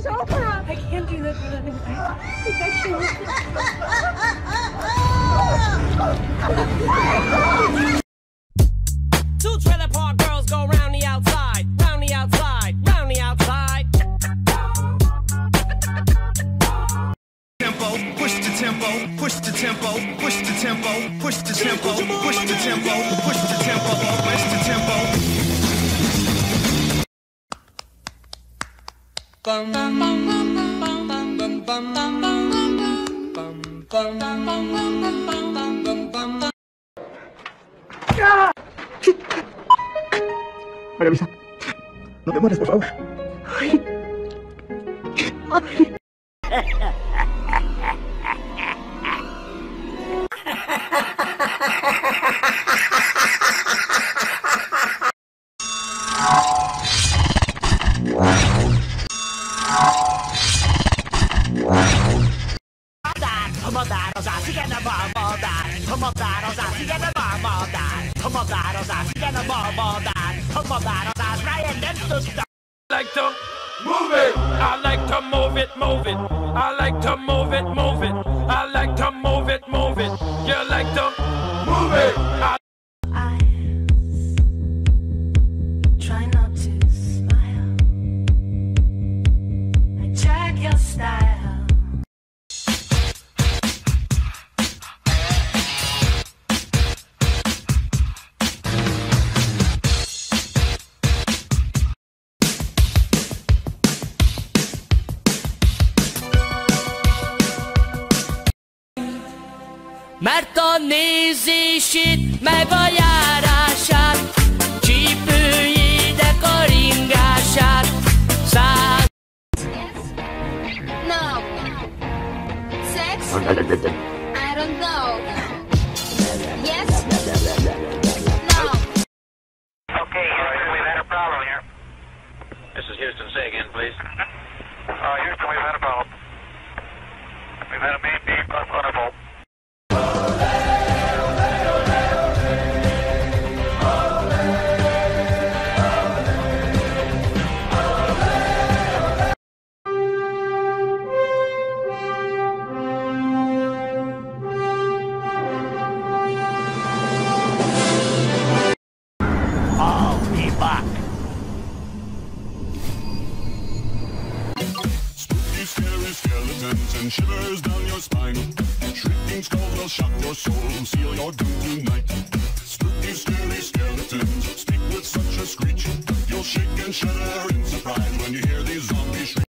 is over. I can't do this with infection. Two trailer park girls go round the outside, round the outside, round the outside. Tempo, push the tempo, push the tempo, push the tempo, push the tempo, push the tempo, push the tempo, push the tempo. Bum bum bum bum bum bum bum bum bum bum bum bum. María Luisa, no te mueras, por favor. I like to move it. I like to move it, move it. I like to move it, move it. I like to move it, move it. You like to move it. I try not to smile. I check your style. Mert a nézését, meg a járását, csípőjének a ringását, No. Sex? I don't know. Yes? No. Okay, Houston, we've had a problem here. This is Houston. Say again, please. Houston, we've had a problem. We've had a main beam on a bolt. I'll be back. Spooky, scary skeletons and shivers down your spine. Shrieking skulls will shock your soul, seal your doom tonight. Spooky, scary skeletons speak with such a screech. You'll shake and shudder in surprise when you hear